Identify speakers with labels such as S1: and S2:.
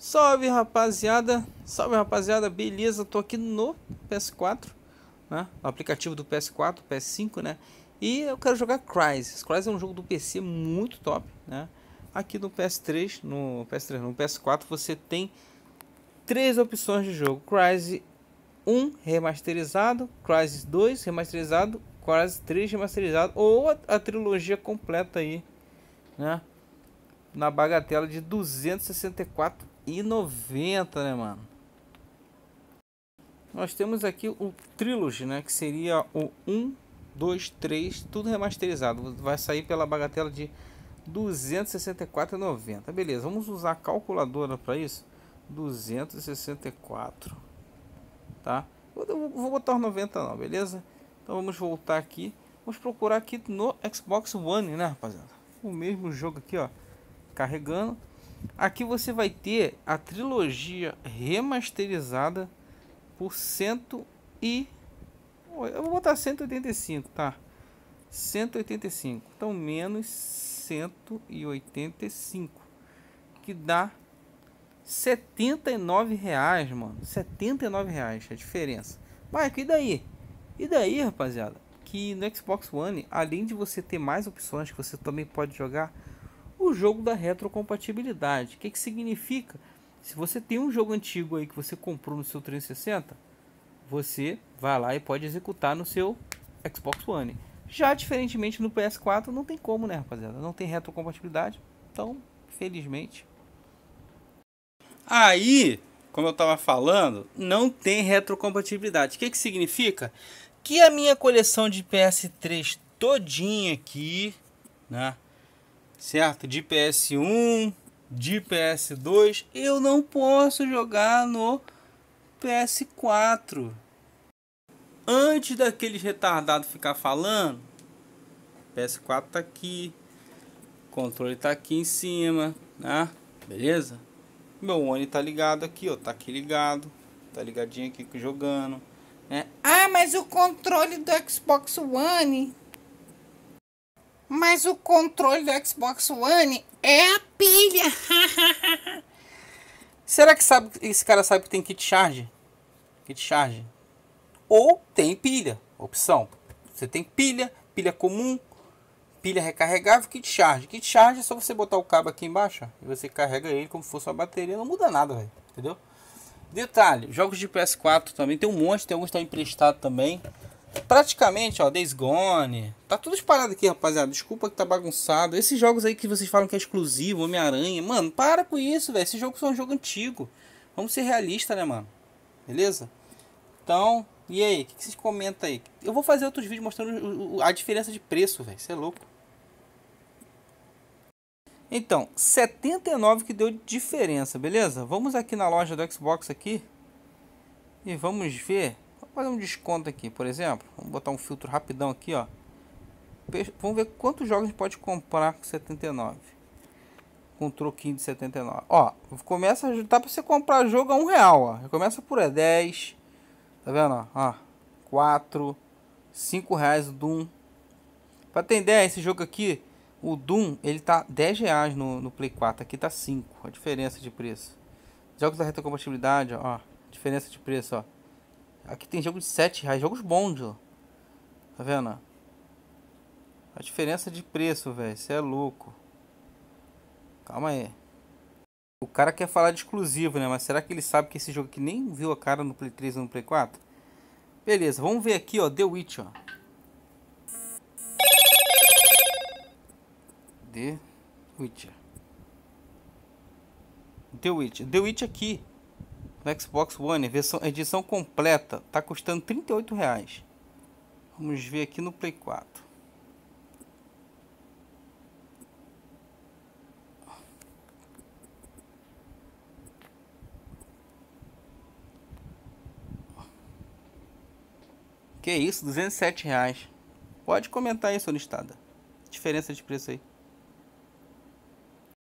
S1: salve rapaziada, beleza? Tô aqui no PS4, né? No aplicativo do PS4, PS5, né? E eu quero jogar Crysis. Crysis é um jogo do PC muito top, né? Aqui no PS3, no PS4 você tem três opções de jogo: Crysis 1 remasterizado, Crysis 2 remasterizado, Crysis 3 remasterizado ou a trilogia completa aí, né? Na bagatela de 264,90, né, mano? Nós temos aqui o Trilogy, né, que seria o 1, 2, 3, tudo remasterizado. Vai sair pela bagatela de 264,90. Beleza, vamos usar a calculadora para isso. 264, tá? Eu vou botar os 90 não, beleza? Então vamos voltar aqui. Vamos procurar aqui no Xbox One, né, rapaziada? O mesmo jogo aqui, ó. Carregando. Aqui você vai ter a trilogia remasterizada por eu vou botar 185, tá? 185. Então menos 185, que dá R$ 79, mano. R$ 79 a diferença. Mas e daí? E daí, rapaziada? Que no Xbox One, além de você ter mais opções, que você também pode jogar o jogo da retrocompatibilidade. O que significa? Se você tem um jogo antigo aí que você comprou no seu 360, você vai lá e pode executar no seu Xbox One. Já diferentemente no PS4 não tem como, né, rapaziada? Não tem retrocompatibilidade. Então, felizmente. Aí, como eu tava falando, não tem retrocompatibilidade. O que significa? Que a minha coleção de PS3 todinha aqui, né? Certo? De PS1, de PS2, eu não posso jogar no PS4. Antes daqueles retardados ficar falando, PS4 tá aqui, controle tá aqui em cima, né? Beleza? Meu One tá ligado aqui, ó, tá aqui ligado, tá ligadinho aqui jogando, né? Ah, mas o controle do Xbox One... Mas o controle do Xbox One é a pilha. Será que esse cara sabe que tem kit charge? Kit charge. Ou tem pilha. Opção. Você tem pilha, pilha comum, pilha recarregável, kit charge. Kit charge é só você botar o cabo aqui embaixo, ó, e você carrega ele como se fosse uma bateria. Não muda nada, velho. Entendeu? Detalhe, jogos de PS4 também tem um monte, tem alguns que estão emprestados também. Praticamente, ó, Days Gone. Tá tudo espalhado aqui, rapaziada. Desculpa que tá bagunçado. Esses jogos aí que vocês falam que é exclusivo, Homem-Aranha. Mano, para com isso, velho. Esses jogos são um jogo antigo. Vamos ser realistas, né, mano? Beleza? Então, e aí? O que vocês comentam aí? Eu vou fazer outros vídeos mostrando a diferença de preço, velho. Você é louco. Então, 79 que deu diferença, beleza? Vamos aqui na loja do Xbox aqui. E vamos ver. Vamos fazer um desconto aqui, por exemplo. Vamos botar um filtro rapidão aqui, ó. Vamos ver quantos jogos a gente pode comprar com 79. Com um troquinho de 79. Ó, começa a ajudar para você comprar jogo a R$ 1, ó. Começa por 10. Tá vendo, ó? 4, 5 reais o Doom. Pra ter ideia, esse jogo aqui, o Doom, ele tá R$ 10 no Play 4. Aqui tá 5. A diferença de preço. Jogos da retrocompatibilidade, ó. Diferença de preço, ó. Aqui tem jogo de R$ 7, jogos bons, ó. Tá vendo? A diferença de preço, velho. Você é louco. Calma aí. O cara quer falar de exclusivo, né? Mas será que ele sabe que esse jogo aqui nem viu a cara no Play 3 ou no Play 4? Beleza, vamos ver aqui, ó. The Witch, ó. The Witcher. The Witch. The Witch aqui no Xbox One, edição completa, tá custando R$ 38. Vamos ver aqui no Play 4. Que isso, R$ 207. Pode comentar aí, sua listada. Diferença de preço aí.